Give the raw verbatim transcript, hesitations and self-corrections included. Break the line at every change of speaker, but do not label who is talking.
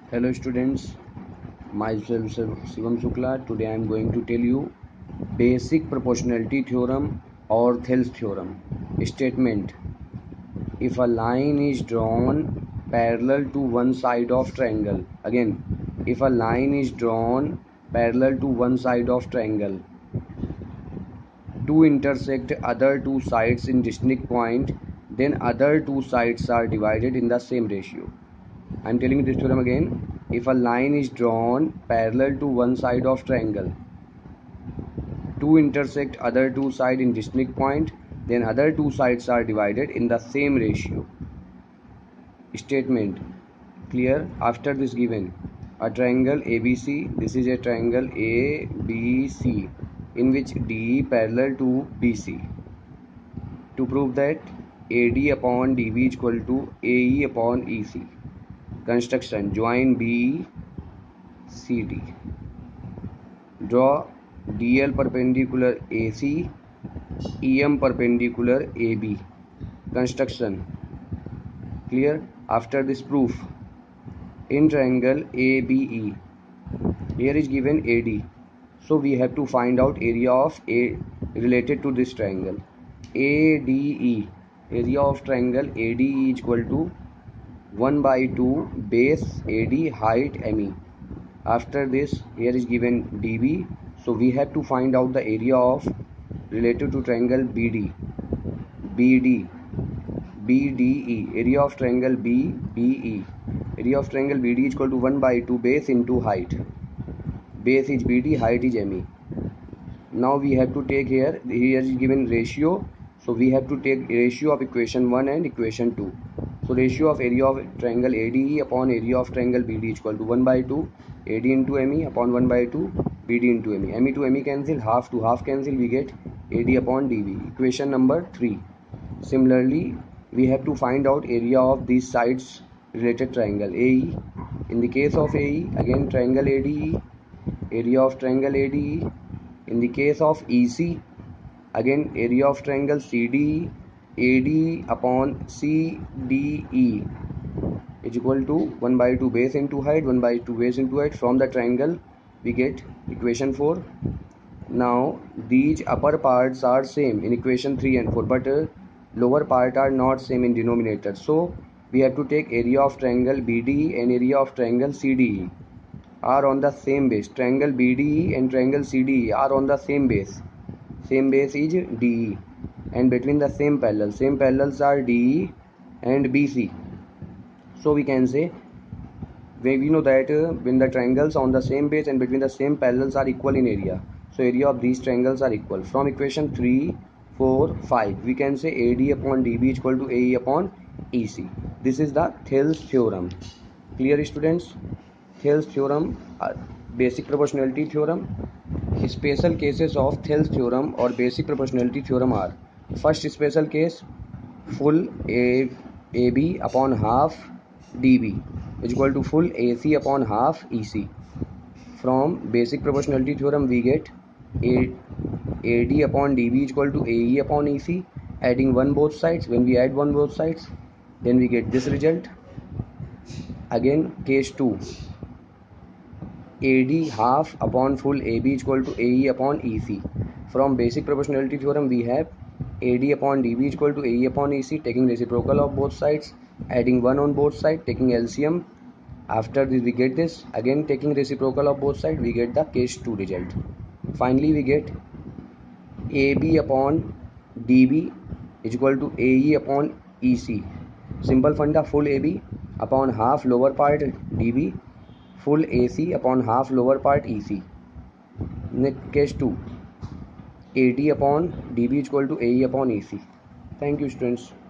Hello students, myself Shivam Shukla. Today I am going to tell you basic proportionality theorem or Thales theorem. Statement: if a line is drawn parallel to one side of triangle, again, if a line is drawn parallel to one side of triangle, to intersect other two sides in distinct point, then other two sides are divided in the same ratio. I am telling you this theorem again. If a line is drawn parallel to one side of triangle, to intersect other two sides in distinct point, then other two sides are divided in the same ratio. Statement: clear? After this given, a triangle A B C, this is a triangle A B C in which D parallel to B C. To prove that, A D upon D B is equal to A E upon E C. Construction: join B C D. Draw D L perpendicular A C, E M perpendicular A B. Construction. Clear? After this proof, in triangle A B E, here is given A D, so we have to find out area of A related to this triangle. A D E, area of triangle A D E is equal to one by two base A D height M E. After this, here is given D B, so we have to find out the area of related to triangle B D. B D, B D E, area of triangle B B E. Area of triangle B D is equal to one by two base into height. Base is B D, height is M E. Now we have to take here, here is given ratio, so we have to take ratio of equation one and equation two. So ratio of area of triangle A D E upon area of triangle B D is equal to one by two A D into M E upon one by two B D into M E. M E to M E cancel, half to half cancel, we get A D upon D B. Equation number three. Similarly, we have to find out area of these sides related triangle A E. In the case of A E, again triangle A D E, area of triangle A D E. In the case of E C, again area of triangle C D E, A D upon C D E is equal to one by two base into height, one by two base into height. From the triangle we get equation four. Now these upper parts are same in equation three and four, but uh, lower part are not same in denominator, so we have to take area of triangle B D E and area of triangle C D E are on the same base. Triangle B D E and triangle C D E are on the same base. Same base is D E, and between the same parallel, same parallels are D E and B C. So we can say, we know that uh, when the triangles on the same base and between the same parallels are equal in area, so area of these triangles are equal. From equation three, four, five, we can say A D upon D B is equal to A E upon E C. This is the Thales theorem. Clear, students? Thales theorem, uh, basic proportionality theorem. Special cases of Thales theorem or basic proportionality theorem are: first special case, full A AB upon half D B is equal to full A C upon half E C. From basic proportionality theorem we get A, AD upon D B is equal to A E upon E C. Adding one both sides, when we add one both sides, then we get this result. Again case two, A D half upon full A B is equal to A E upon E C. From basic proportionality theorem we have A D upon D B is equal to A E upon E C, taking reciprocal of both sides, adding one on both sides, taking L C M. After this we get this, again taking reciprocal of both sides, we get the case two result. Finally we get A B upon D B is equal to A E upon E C. Simple funda, full A B upon half lower part D B, full A C upon half lower part E C. Next case two, A D upon D B is equal to A E upon E C. Thank you, students.